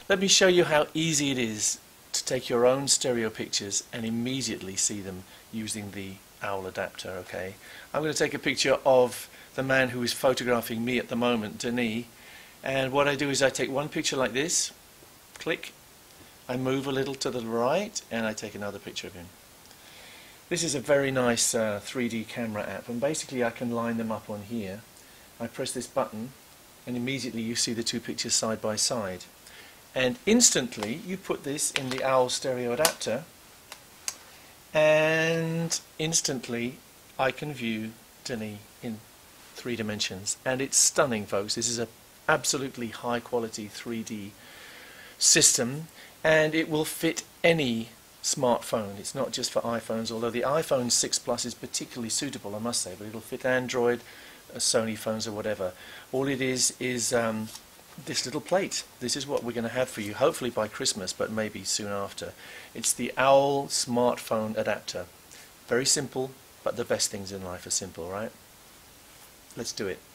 Let me show you how easy it is to take your own stereo pictures and immediately see them using the OWL adapter. Okay, I'm going to take a picture of the man who is photographing me at the moment, Denis, and what I do is I take one picture like this, click, I move a little to the right, and I take another picture of him. This is a very nice 3D camera app, and basically I can line them up on here. I press this button and immediately you see the two pictures side by side, and instantly you put this in the OWL stereo adapter and instantly I can view Denis in 3 dimensions, and it's stunning, folks. This is a absolutely high quality 3D system, and it will fit any smartphone. It's not just for iPhones, although the iPhone 6 Plus is particularly suitable, I must say, but it'll fit Android, Sony phones or whatever. All it is this little plate. This is what we're going to have for you, hopefully by Christmas, but maybe soon after. It's the OWL smartphone adapter. Very simple, but the best things in life are simple, right? Let's do it.